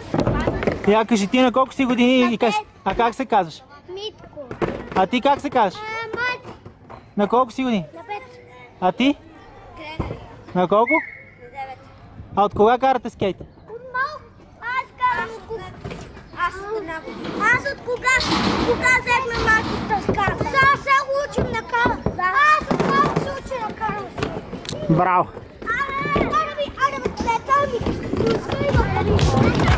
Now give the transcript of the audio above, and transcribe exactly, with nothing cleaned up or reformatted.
Я кажи, ти на колко си години и как... А как се казваш? Митко. А ти как се казваш? Мат. На колко си години? На пет. А ти? Грегори. На колко? На девет. А от кога карате скейт? От малко. Аз карам от кога. Аз от една година. Аз от кога? Кога взехме малката скарта? Сега се учим на кара. Аз от малко се уча на кара. Браво! Аре, аре ми, аре ми, аре ми.